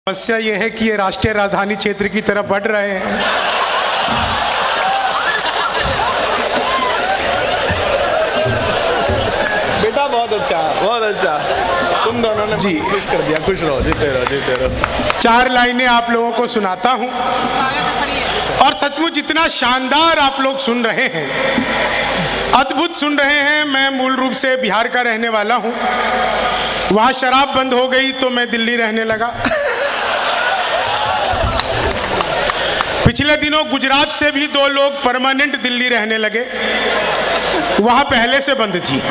समस्या ये है कि ये राष्ट्रीय राजधानी क्षेत्र की तरफ बढ़ रहे हैं। बेटा बहुत अच्छा, बहुत अच्छा। तुम दोनों ने जी खुश कर दिया। खुश रहो, जीते रहो, जीते रहो। 4 लाइनें आप लोगों को सुनाता हूँ और सचमुच इतना शानदार आप लोग सुन रहे हैं, अद्भुत सुन रहे हैं। मैं मूल रूप से बिहार का रहने वाला हूँ। वहाँ शराब बंद हो गई तो मैं दिल्ली रहने लगा। पिछले दिनों गुजरात से भी 2 लोग परमानेंट दिल्ली रहने लगे, वहाँ पहले से बंद थी।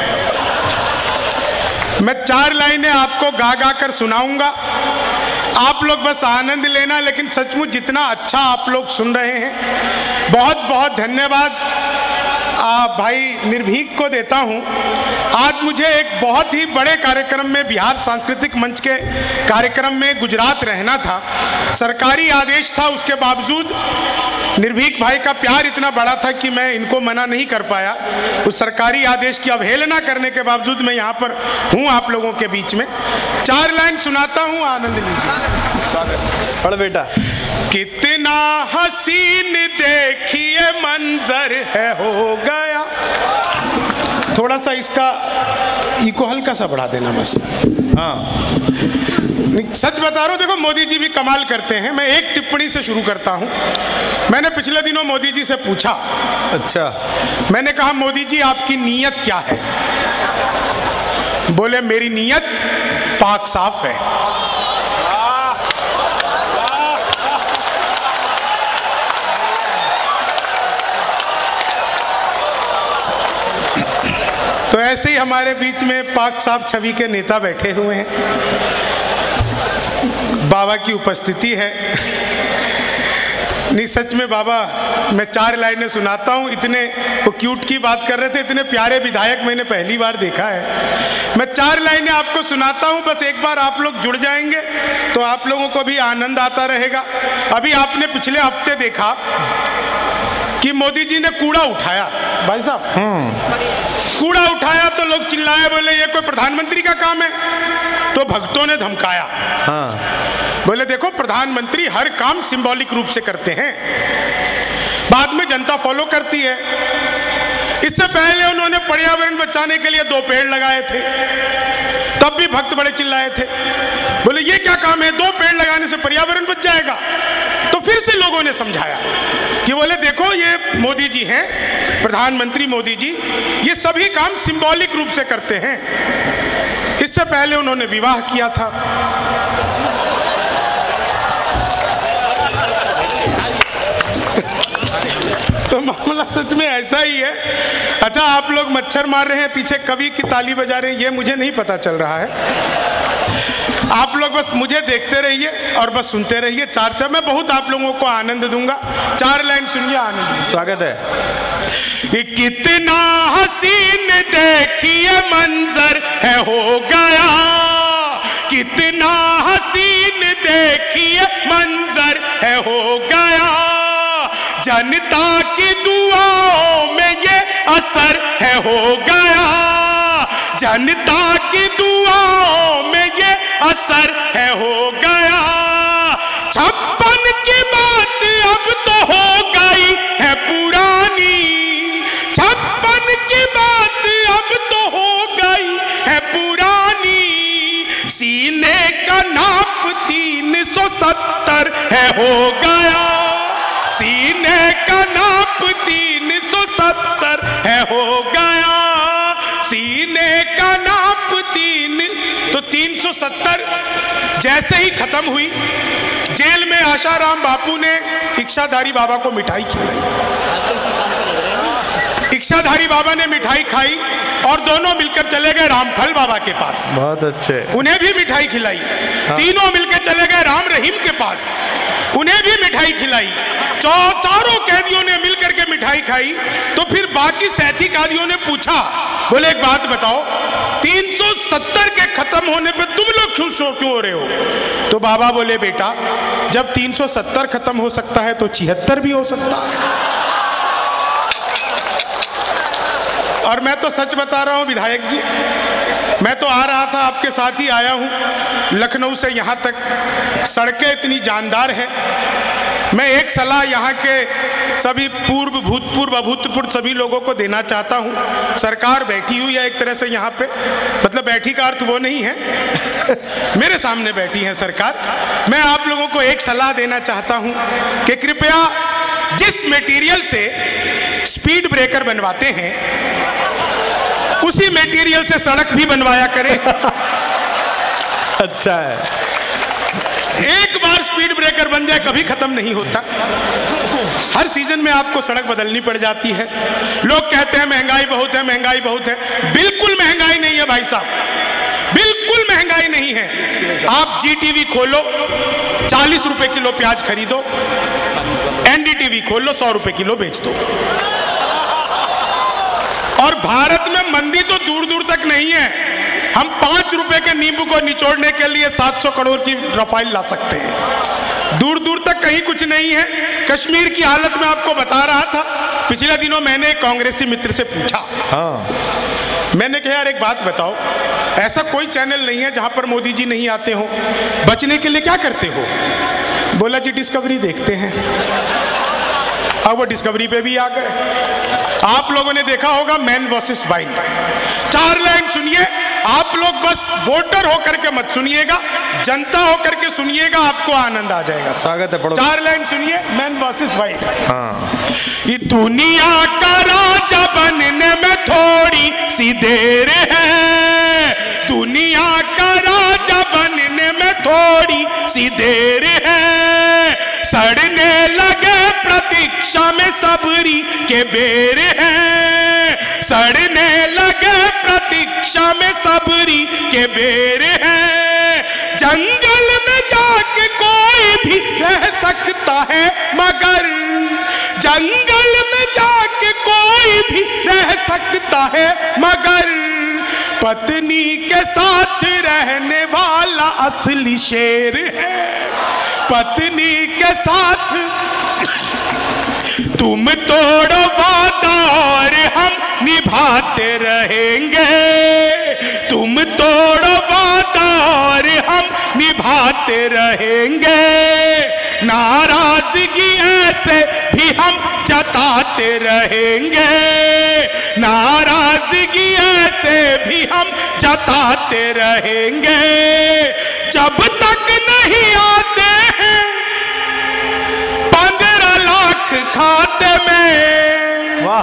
मैं 4 लाइनें आपको गा गा कर सुनाऊंगा, आप लोग बस आनंद लेना। लेकिन सचमुच जितना अच्छा आप लोग सुन रहे हैं, बहुत बहुत धन्यवाद भाई निर्भीक को देता हूं। आज मुझे एक बहुत ही बड़े कार्यक्रम में, बिहार सांस्कृतिक मंच के कार्यक्रम में गुजरात रहना था। सरकारी आदेश था, उसके बावजूद निर्भीक भाई का प्यार इतना बड़ा था कि मैं इनको मना नहीं कर पाया। उस सरकारी आदेश की अवहेलना करने के बावजूद मैं यहाँ पर हूँ आप लोगों के बीच में। 4 लाइन सुनाता हूँ, आनंद लीजिए। पढ़ बेटा। कितना हसीन देखिए मंजर है हो गया। थोड़ा सा इसका इको हल्का सा बढ़ा देना बस। हाँ, सच बता रहा हूँ, देखो मोदी जी भी कमाल करते हैं। मैं एक टिप्पणी से शुरू करता हूँ। मैंने पिछले दिनों मोदी जी से पूछा, अच्छा, मैंने कहा मोदी जी आपकी नीयत क्या है? बोले मेरी नीयत पाक साफ है। तो ऐसे ही हमारे बीच में पाक साफ छवि के नेता बैठे हुए हैं, बाबा की उपस्थिति है। नहीं सच में बाबा, मैं 4 लाइनें सुनाता हूँ। इतने वो क्यूट की बात कर रहे थे, इतने प्यारे विधायक मैंने पहली बार देखा है। मैं 4 लाइनें आपको सुनाता हूँ, बस एक बार आप लोग जुड़ जाएंगे तो आप लोगों को भी आनंद आता रहेगा। अभी आपने पिछले हफ्ते देखा कि मोदी जी ने कूड़ा उठाया। भाई साहब, कूड़ा उठाया तो लोग चिल्लाए, बोले ये कोई प्रधानमंत्री का काम है। तो भक्तों ने धमकाया। हाँ, बोले देखो प्रधानमंत्री हर काम सिंबॉलिक रूप से करते हैं, बाद में जनता फॉलो करती है। इससे पहले उन्होंने पर्यावरण बचाने के लिए 2 पेड़ लगाए थे, तब भी भक्त बड़े चिल्लाए थे। बोले ये क्या काम है, 2 पेड़ लगाने से पर्यावरण बच जाएगा। तो फिर से लोगों ने समझाया कि बोले देखो ये मोदी जी हैं, प्रधानमंत्री मोदी जी, ये सभी काम सिंबॉलिक रूप से करते हैं। इससे पहले उन्होंने विवाह किया था। तो मामला सच में ऐसा ही है। अच्छा, आप लोग मच्छर मार रहे हैं, पीछे कवि की ताली बजा रहे हैं, ये मुझे नहीं पता चल रहा है। आप लोग बस मुझे देखते रहिए और बस सुनते रहिए। 4 मैं बहुत आप लोगों को आनंद दूंगा। 4 लाइन सुनिए, आनंद। स्वागत है। कितना हसीन देखिए मंजर है हो गया, कितना हसीन देखिए मंजर है हो गया। जनता की दुआओं में ये असर है हो गया, जनता की दुआओं में ये असर है हो गया। 56 की बात अब तो हो गई है पुरानी, 56 की बात अब तो हो गई है पुरानी। सीने का नाप 370 है हो गया, सीने का नाप 370 है हो गया, सीने का नाप 370 जैसे ही खत्म हुई, जेल में आशाराम बापू ने इच्छाधारी बाबा को मिठाई खिलाई। इच्छाधारी बाबा ने मिठाई खाई और दोनों मिलकर चले गए रामफल बाबा के पास। बहुत अच्छे। उन्हें भी मिठाई खिलाई। हाँ। तीनों मिलकर चले गए राम रहीम के पास, उन्हें भी मिठाई खिलाई। चारों कैदियों ने मिलकर के मिठाई खाई। तो फिर बाकी साथी कैदियों ने पूछा, बोले एक बात बताओ, 370 के खत्म होने पे तुम लोग खुश क्यों हो रहे हो? तो बाबा बोले बेटा, जब 370 खत्म हो सकता है तो 76 भी हो सकता है। और मैं तो सच बता रहा हूं विधायक जी, मैं तो आ रहा था, आपके साथ ही आया हूं लखनऊ से यहाँ तक, सड़कें इतनी जानदार है। मैं एक सलाह यहाँ के सभी पूर्व भूतपूर्व अभूतपूर्व सभी लोगों को देना चाहता हूँ। सरकार बैठी हुई है एक तरह से यहाँ पे, मतलब बैठी का अर्थ वो नहीं है मेरे सामने बैठी है सरकार। मैं आप लोगों को एक सलाह देना चाहता हूँ कि कृपया जिस मटेरियल से स्पीड ब्रेकर बनवाते हैं उसी मटेरियल से सड़क भी बनवाया करें। अच्छा है, एक बार स्पीड ब्रेकर बन जाए कभी खत्म नहीं होता, हर सीजन में आपको सड़क बदलनी पड़ जाती है। लोग कहते हैं महंगाई बहुत है, महंगाई बहुत है। बिल्कुल महंगाई नहीं है भाई साहब, बिल्कुल महंगाई नहीं है। आप जीटीवी खोलो 40 रुपए किलो प्याज खरीदो, एनडीटीवी खोलो 100 रुपए किलो बेच दो। और भारत में मंदी तो दूर दूर तक नहीं है, हम 5 रुपए के नींबू को निचोड़ने के लिए 700 करोड़ की रफाइल ला सकते हैं। दूर दूर तक कहीं कुछ नहीं है। कश्मीर की हालत में आपको बता रहा था, पिछले दिनों मैंने एक कांग्रेसी मित्र से पूछा, मैंने कहा यार एक बात बताओ, ऐसा कोई चैनल नहीं है जहां पर मोदी जी नहीं आते हो, बचने के लिए क्या करते हो? बोला जी डिस्कवरी देखते हैं। अब वो डिस्कवरी पे भी आ गए। आप लोगों ने देखा होगा मैन वर्सेस वाइल्ड, 4 लाइन सुनिए। आप लोग बस वोटर होकर के मत सुनिएगा, जनता होकर के सुनिएगा, आपको आनंद आ जाएगा। स्वागत है, 4 लाइन सुनिए मैन वर्सेस वाइल्ड। ये दुनिया का राजा बनने में थोड़ी सी देर है, दुनिया का राजा बनने में थोड़ी सी देर है, सड़ने लगे प्रतीक्षा में सबरी के बेर है, सड़ने लगे प्रतीक्षा में सबरी के बेर है। जंगल में जाके कोई भी रह सकता है, मगर जंगल में जाके कोई भी रह सकता है, मगर पत्नी के साथ रहने वाला असली शेर है। पत्नी के साथ तुम तोड़ो वादा और हम निभाते रहेंगे, तुम तोड़ो वादा और हम निभाते रहेंगे, नाराजगी ऐसे भी हम जताते रहेंगे, नाराजगी ऐसे भी हम जताते रहेंगे, जब तक नहीं आते हैं 15 लाख खाते में। वाह,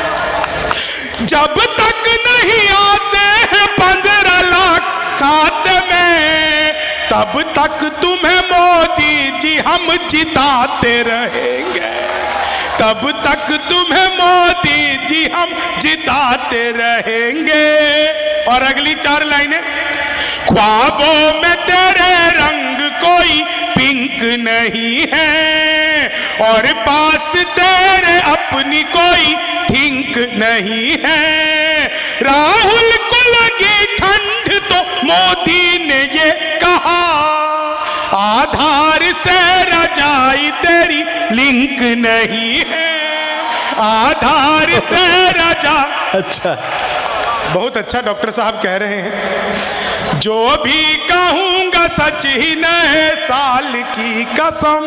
जब तक नहीं आते हैं 15 लाख खाते में, तब तक तुम्हें मोदी जी हम जिताते रहेंगे, तब तक तुम्हें मोदी जी हम जिताते रहेंगे। और अगली 4 लाइनें, ख्वाबों में तेरे रंग कोई पिंक नहीं है, और पास तेरे अपनी कोई थिंक नहीं है, राहुल को लगी ठंड तो मोदी ने ये कहा, आधार से रजाई तेरी लिंक नहीं है, आधार से रजा। अच्छा, बहुत अच्छा डॉक्टर साहब कह रहे हैं। जो भी कहूंगा सच ही नए साल की कसम,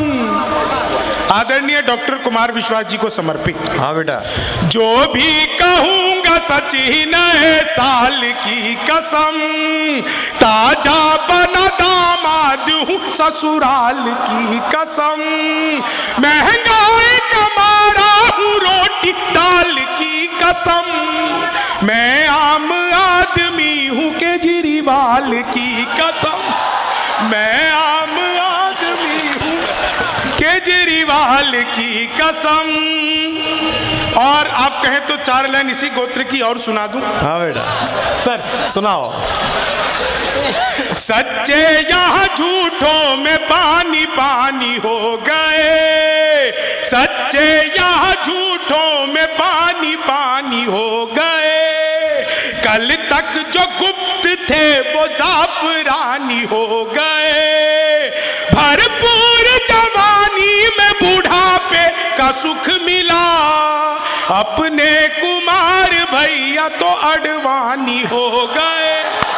आदरणीय डॉक्टर कुमार विश्वास जी को समर्पित। हाँ बेटा, जो भी कहूंगा सच ही नए साल की कसम, ताजा बना दामाद हूं ससुराल की कसम, महंगाई कमा रहा हूं रोटी दाल की कसम, मैं आम आदमी हूं केजरीवाल की कसम, मैं आम आदमी हूं केजरीवाल की कसम। और आप कहें तो 4 लाइन इसी गोत्र की और सुना दूं? हाँ बेटा, सर सुनाओ। सच्चे यहाँ झूठों में पानी पानी हो गए, सच्चे यहाँ झूठों में पानी पानी हो गए, कल तक जो गुप्त थे वो जाफरानी हो गए, भरपूर जवानी में बुढ़ापे का सुख मिला, अपने कुमार भैया तो अडवाणी हो गए,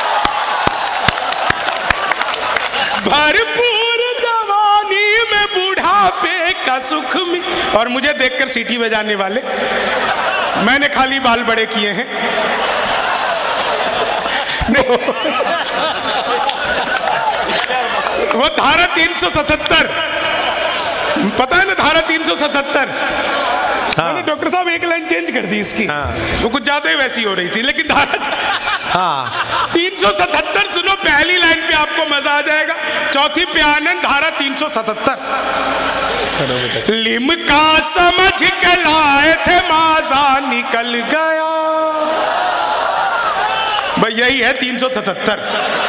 भरपूर जवानी में बुढ़ापे का सुख में। और मुझे देखकर सीटी बजाने वाले, मैंने खाली बाल बड़े किए हैं। वो धारा 377, पता है ना धारा 377। मैंने डॉक्टर साहब एक लाइन चेंज कर दी इसकी, वो कुछ ज्यादा ही वैसी हो रही थी, लेकिन धारा 377 सुनो, पहली लाइन पे आपको मजा आ जाएगा, चौथी पे आनंद। धारा 377, लिमका समझ के लाए थे माजा निकल गया। भाई यही है 377।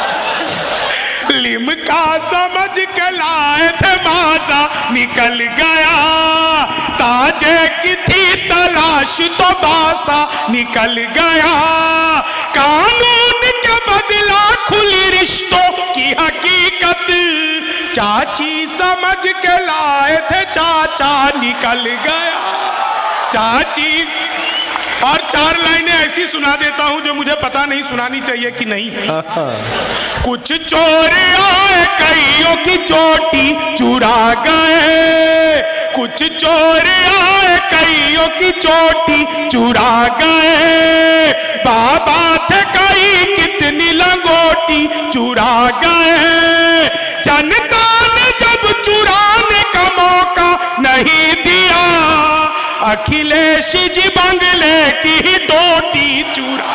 लिमका समझ के लाए थे माजा निकल गया, ताजे की थी तलाश तो बासा निकल गया। कानून के बदला खुली रिश्तों की हकीकत, चाची समझ के लाए थे चाचा निकल गया। चाची, और 4 लाइनें ऐसी सुना देता हूं जो मुझे पता नहीं सुनानी चाहिए कि नहीं। कुछ चोर आए कईयों की चोटी चुरा गए, कुछ चोर आए कईयों की चोटी चुरा गए। बाबा थे कई कितनी लंगोटी चुरा गए। जनता ने जब चुराने का मौका नहीं दिया, अखिलेश जी बंगले की डोटी चुरा।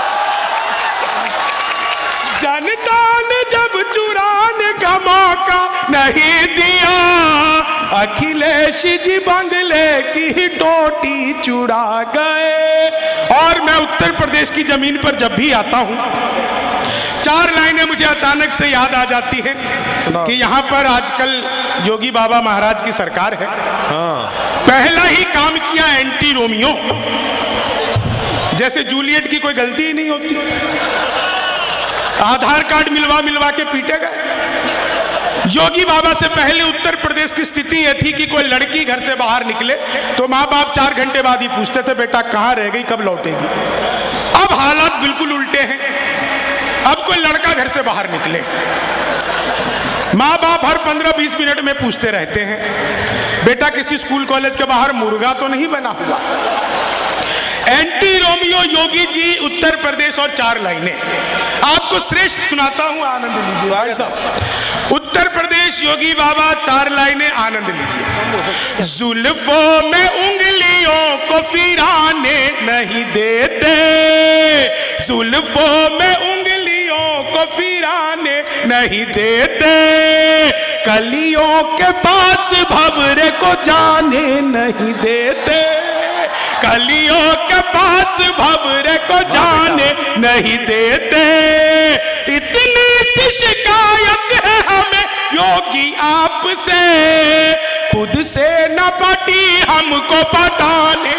जनता ने जब चुराने का मौका नहीं दिया, अखिलेश जी बंगले की डोटी चुरा गए। और मैं उत्तर प्रदेश की जमीन पर जब भी आता हूं, 4 लाइनें मुझे अचानक से याद आ जाती हैं कि यहाँ पर आजकल योगी बाबा महाराज की सरकार है। पहला ही काम किया एंटी रोमियो, जैसे जूलियट की कोई गलती ही नहीं होती, आधार कार्ड मिलवा मिलवा के पीटे गए। योगी बाबा से पहले उत्तर प्रदेश की स्थिति यह थी कि कोई लड़की घर से बाहर निकले तो माँ बाप 4 घंटे बाद ही पूछते थे बेटा कहाँ रह गई, कब लौटेगी। अब हालात बिल्कुल उल्टे हैं। अब कोई लड़का घर से बाहर निकले, माँ बाप हर 15-20 मिनट में पूछते रहते हैं बेटा किसी स्कूल कॉलेज के बाहर मुर्गा तो नहीं बना हुआ। Anti Romeo Yogi ji Uttar Pradesh. और 4 लाइनें आपको श्रेष्ठ सुनाता हूं, आनंद लीजिए। उत्तर प्रदेश योगी बाबा, 4 लाइनें, आनंद लीजिए। जुल्फों में उंगलियों को फिराने नहीं देते, जुल्फों में उंगलियों को फिराने नहीं देते, कलियों के पास भंवरे को जाने नहीं देते, कलियों के पास भंवरे को जाने नहीं देते। इतनी सी शिकायत है हमें योगी आपसे, खुद से न पटी हमको पटाने।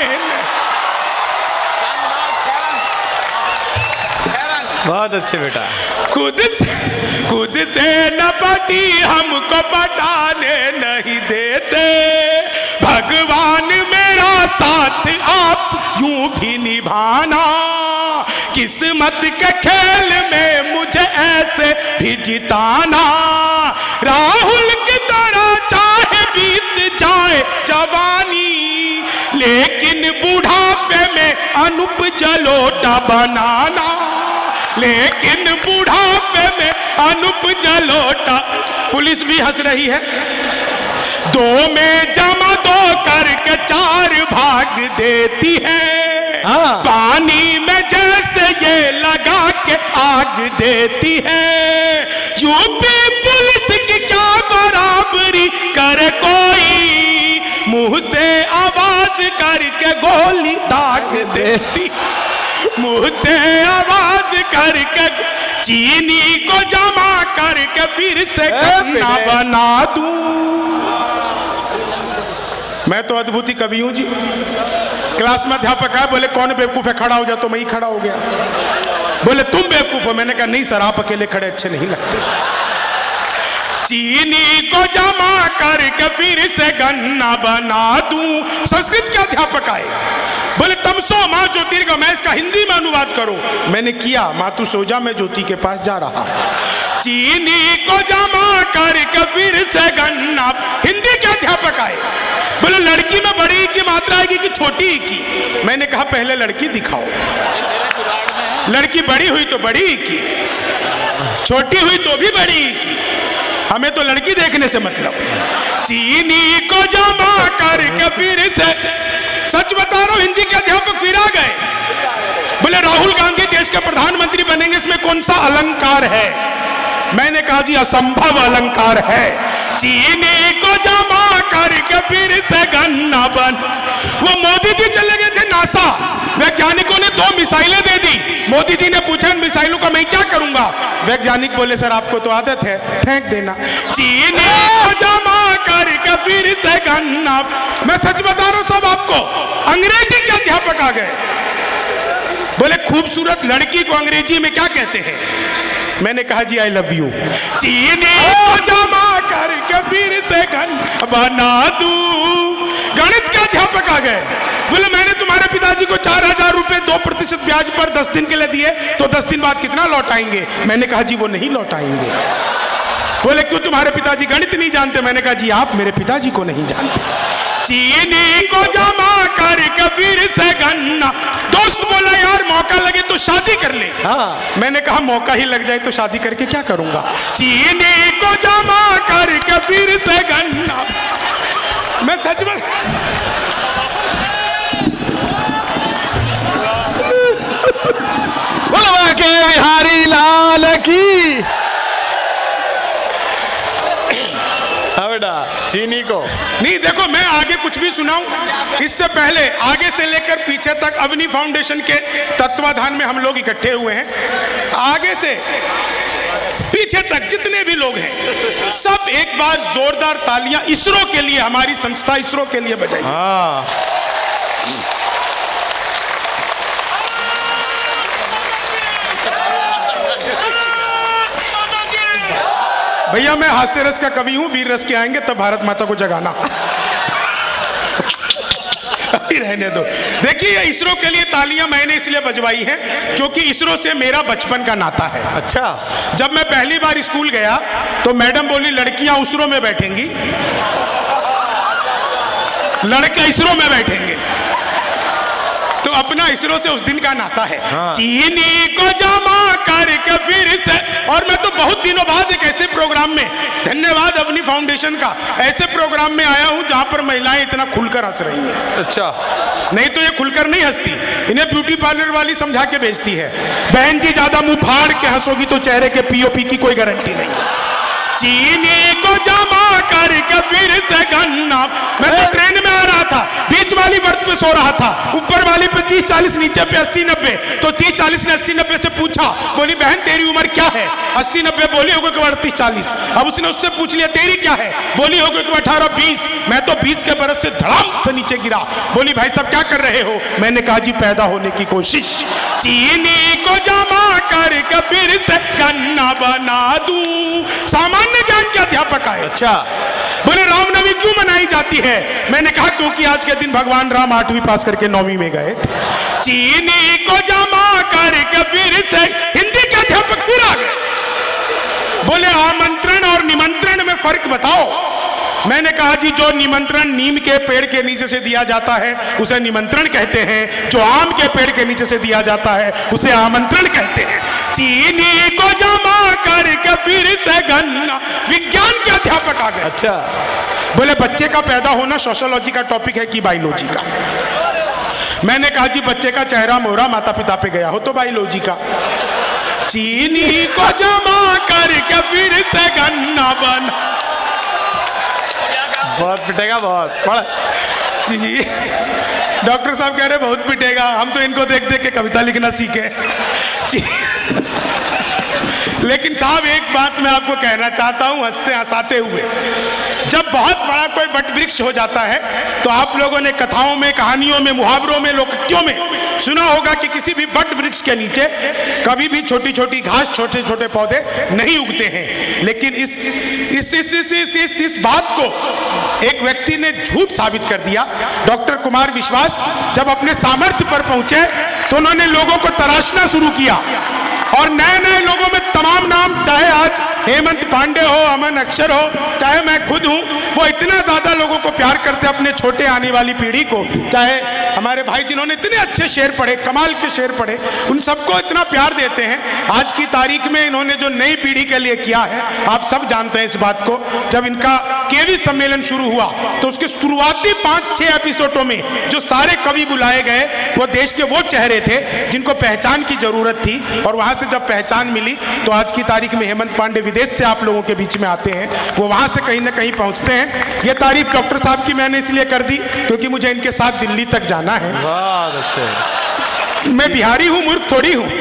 बहुत अच्छे बेटा। खुद से न पटी हमको पटाने नहीं देते, भगवान मेरा साथ आप यूं भी निभाना, किस्मत के खेल में मुझे ऐसे भी जिताना। राहुल की तरह चाहे बीत जाए जवानी, लेकिन बुढ़ापे में अनूप जलोटा बनाना, लेकिन बुढ़ापे में अनूप जलोटा। पुलिस भी हंस रही है। 2 में जमा 2 करके 4 भाग देती है, पानी में जैसे ये लगा के आग देती है। यूपी पुलिस की क्या बराबरी करे कोई, मुंह से आवाज करके गोली दाग देती, मुंह से आवाज करके चीनी को जमा करके फिर से गन्ना बना दूं। मैं तो अद्भुत कवि हूं जी। क्लास में अध्यापक है, बोले कौन बेवकूफ है, खड़ा हो जा, तो मैं ही खड़ा हो गया। बोले तुम बेवकूफ हो, मैंने कहा नहीं सर आप अकेले खड़े अच्छे नहीं लगते। चीनी को जमा करके फिर से गन्ना बना दूं। संस्कृत के अध्यापक आए, बोले तमसो माँ ज्योतिर्गमय, इसका हिंदी में अनुवाद करो। मैंने किया, माँ तू सो जा, मैं ज्योति के पास जा रहा। चीनी को जमा करके फिर से गन्ना, हिंदी के अध्यापक आए, बोले लड़की में बड़ी की मात्रा आएगी कि छोटी की? मैंने कहा पहले लड़की दिखाओ। लड़की बड़ी हुई तो बड़ी की, छोटी हुई तो भी बड़ी की, हमें तो लड़की देखने से मतलब। चीनी को जमा करके फिर से, सच बता रहा हूं, हिंदी के अध्यापक फिर आ गए, बोले राहुल गांधी देश के प्रधानमंत्री बनेंगे, इसमें कौन सा अलंकार है? मैंने कहा जी असंभव अलंकार है। चीनी को जमा करके फिर से गन्ना बन। वो मोदी जी चले गए थे नासा, वैज्ञानिकों ने 2 मिसाइलें दे दी। मोदी जी ने पूछा इन मिसाइलों का मैं क्या करूंगा? वैज्ञानिक बोले सर आपको तो आदत है, फेंक देना। चीनी को जमा करके फिर से गन्ना, मैं सच बता रहा हूं सब आपको। अंग्रेजी के अध्यापक आ गए, बोले खूबसूरत लड़की को अंग्रेजी में क्या कहते हैं? मैंने कहा जी आई लव यू। चीनी को जमा करके फिर से गन्ना बना दूं। गणित के अध्यापक आ गए, बोले मैंने तुम्हारे पिताजी को 4000 रुपए 2% ब्याज पर 10 दिन के लिए दिए, तो 10 दिन बाद कितना लौटाएंगे? मैंने कहा जी वो नहीं लौटाएंगे। बोले क्यों, तुम्हारे पिताजी गणित नहीं जानते? मैंने कहा जी आप मेरे पिताजी को नहीं जानते। चीनी को जमा करके फिर से गन्ना, दोस्त बोला यार मौका लगे तो शादी कर ले। हाँ। मैंने कहा मौका ही लग जाए तो शादी करके क्या करूंगा? चीनी को जमा करके फिर से गन्ना, मैं सच में बोलवा के बिहारी लाल की। बेटा चीनी को नहीं, देखो मैं आगे कुछ भी सुनाऊं, इससे पहले आगे से लेकर पीछे तक अवनी फाउंडेशन के तत्वाधान में हम लोग इकट्ठे हुए हैं। आगे से पीछे तक जितने भी लोग हैं, सब एक बार जोरदार तालियां इसरो के लिए, हमारी संस्था इसरो के लिए बजाइए। हाँ। भैया मैं हास्य रस का कवि हूं, वीर रस के आएंगे तब भारत माता को जगाना। अभी रहने दो। देखिए इसरो के लिए तालियां मैंने इसलिए बजवाई हैं क्योंकि इसरो से मेरा बचपन का नाता है। अच्छा। जब मैं पहली बार स्कूल गया तो मैडम बोली लड़कियां उसरो में बैठेंगी, लड़के इसरो में बैठेंगे, तो अपना इसरो से उस दिन का नाता है। हाँ। चीनी को जमा करके फिर से, और मैं तो बहुत दिनों बाद एक ऐसे प्रोग्राम में, धन्यवाद अपनी फाउंडेशन का, ऐसे प्रोग्राम में आया हूं जहां पर महिलाएं इतना खुलकर हंस रही हैं। अच्छा। नहीं तो ये खुलकर नहीं हंसती, इन्हें ब्यूटी पार्लर वाली समझा के बेचती है। बहन जी ज्यादा मुंह फाड़ के हंसोगी तो चेहरे के पीओपी की कोई गारंटी नहीं। चीनी को जमा करके फिर से गन्ना, मैं तो ट्रेन में आ रहा था, बीच वाली बर्थ पे सो रहा था, ऊपर वाली पे 30-40, नीचे पे 80-90, तो 30-40 ने 80-90 से पूछा, बोली बहन तेरी उम्र क्या है? 80-90 बोली होगी कि 38-40। अब उसने उससे पूछ लिया तेरी क्या है? बोली होगी कि 18-20। मैं तो 20 के बरस से धड़ाम से नीचे गिरा। बोली भाई साहब क्या कर रहे हो? मैंने कहा जी पैदा होने की कोशिश। चीनी को जमा करके फिर से गन्ना बना दूं। सामान्य ज्ञान के अध्यापक आए। अच्छा। बोले रामनवमी क्यों मनाई जाती है? मैंने कहा क्योंकि आज के दिन भगवान राम 8वीं पास करके 9वीं में गए थे। चीनी को जमा करके फिर से, हिंदी के अध्यापक फिर आ गए, बोले आमंत्रण और निमंत्रण में फर्क बताओ। मैंने कहा जी जो निमंत्रण नीम के पेड़ के नीचे से दिया जाता है उसे निमंत्रण कहते हैं, जो आम के पेड़ के नीचे से दिया जाता है उसे आमंत्रण कहते हैं। चीनी को जमा करके फिर से गन्ना, विज्ञान के अध्यापक आ गए। अच्छा। बोले बच्चे का पैदा होना सोशियोलॉजी का टॉपिक है कि बायोलॉजी का? मैंने कहा जी बच्चे का चेहरा मोहरा माता पिता पे गया हो तो बायोलॉजी का। चीनी को जमा करके फिर से गन्ना बना, बहुत पिटेगा बहुत। जी डॉक्टर साहब कह रहे बहुत पिटेगा, हम तो इनको देख देख के कविता लिखना सीखे। लेकिन साहब एक बात मैं आपको कहना चाहता हूं हंसते हंसाते हुए, जब बहुत बड़ा कोई वट वृक्ष हो जाता है तो आप लोगों ने कथाओं में, कहानियों में, मुहावरों में, लोकोक्तियों में सुना होगा कि किसी भी वट वृक्ष के नीचे कभी भी छोटी छोटी घास, छोटे छोटे पौधे नहीं उगते हैं। लेकिन इस बात को एक व्यक्ति ने झूठ साबित कर दिया। डॉक्टर कुमार विश्वास जब अपने सामर्थ्य पर पहुंचे तो उन्होंने लोगों को तराशना शुरू किया और नए नए लोगों में तमाम नाम, चाहे आज हेमंत पांडे हो, अमन अक्षर हो, चाहे मैं खुद हूं, वो इतना ज्यादा लोगों को प्यार करते अपने छोटे आने वाली पीढ़ी को, चाहे हमारे भाई जिन्होंने इतने अच्छे शेर पढ़े, कमाल के शेर पढ़े, उन सबको इतना प्यार देते हैं। आज की तारीख में इन्होंने जो नई पीढ़ी के लिए किया है, आप सब जानते हैं इस बात को। जब इनका केवी सम्मेलन शुरू हुआ तो उसके शुरुआती 5-6 एपिसोडों में जो सारे कवि बुलाए गए वो देश के वो चेहरे थे जिनको पहचान की जरूरत थी, और वहां से जब पहचान मिली तो आज की तारीख में हेमंत पांडे विदेश से आप लोगों के बीच में आते हैं, वो वहां से कहीं ना कहीं पहुंचते हैं। ये तारीफ डॉक्टर साहब की मैंने इसलिए कर दी क्योंकि मुझे इनके साथ दिल्ली तक जाना है। बहुत अच्छे। मैं बिहारी हूं, मूर्ख थोड़ी हूं।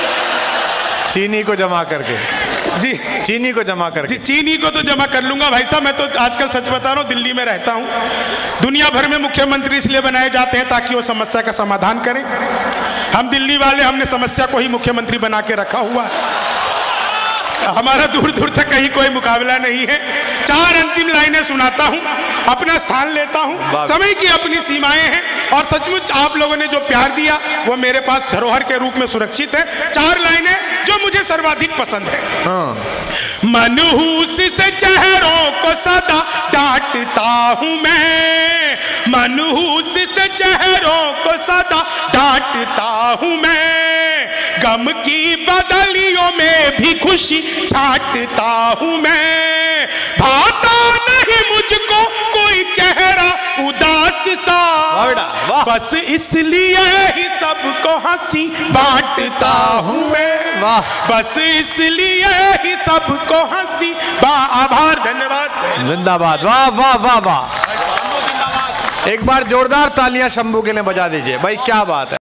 चीनी को जमा करके जी, चीनी को जमा करके चीनी को तो जमा कर लूंगा भाई साहब। मैं तो आजकल सच बता रहा हूं, दिल्ली में रहता हूं। दुनिया भर में मुख्यमंत्री इसलिए बनाए जाते हैं ताकि वो समस्या का समाधान करें। हम दिल्ली वाले, हमने समस्या को ही मुख्यमंत्री बना के रखा हुआ है। हमारा दूर दूर तक कहीं कोई मुकाबला नहीं है। 4 अंतिम लाइनें सुनाता हूं, अपना स्थान लेता हूं। समय की अपनी सीमाएं हैं और सचमुच आप लोगों ने जो प्यार दिया वो मेरे पास धरोहर के रूप में सुरक्षित है। 4 लाइनें जो मुझे सर्वाधिक पसंद है। मनहूस से चेहरों को सदा डांटता हूं मैं, मनहूस से चेहरों को सदा डांटता हूं मैं, गम की बदलियों में भी खुशी छांटता हूं मैं, भाता नहीं मुझको कोई चेहरा उदास सा, बस इसलिए ही सबको हंसी बांटता हूं मैं, बस इसलिए ही सबको हंसी। आभार, धन्यवाद, जिंदाबाद। वाह वाह वाह वाह। एक बार जोरदार तालियां शंभू के लिए बजा दीजिए भाई, क्या बात है।